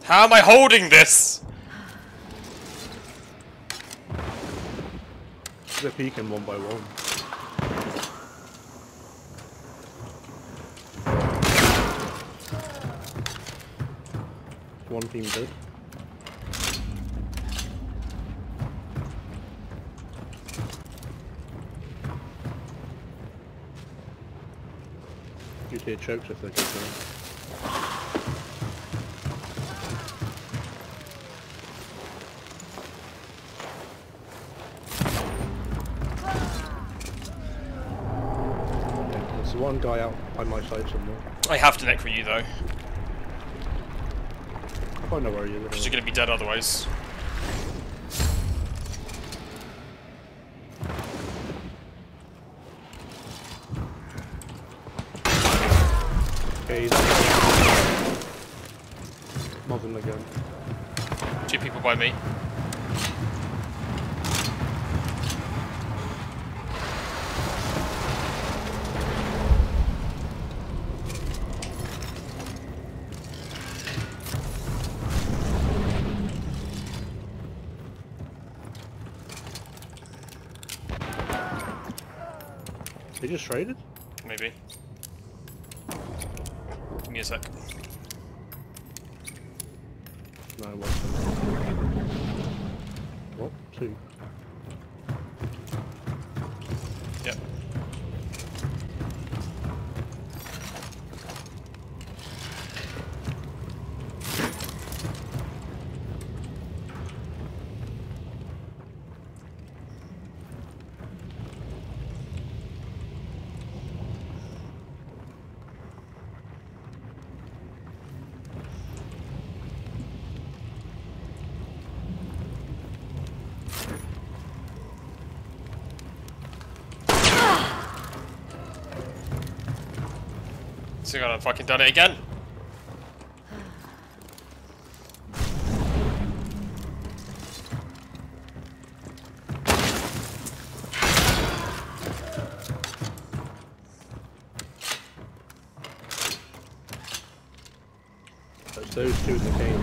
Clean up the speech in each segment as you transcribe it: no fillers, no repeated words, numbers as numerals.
How am I holding this? They're peeking one by one. One team dead. You'd hear chokes if they go through. There's one guy out by my side somewhere. I have to neck for you though. I don't know where you live. Because you're gonna be dead otherwise. Okay, he's Muzzing again. 2 people by me. They just traded? Maybe. Give me a sec. No, it wasn't. What? 2. Yep. So I fucking done it again. It's those 2 that came.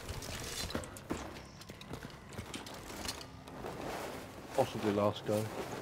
Possibly last guy.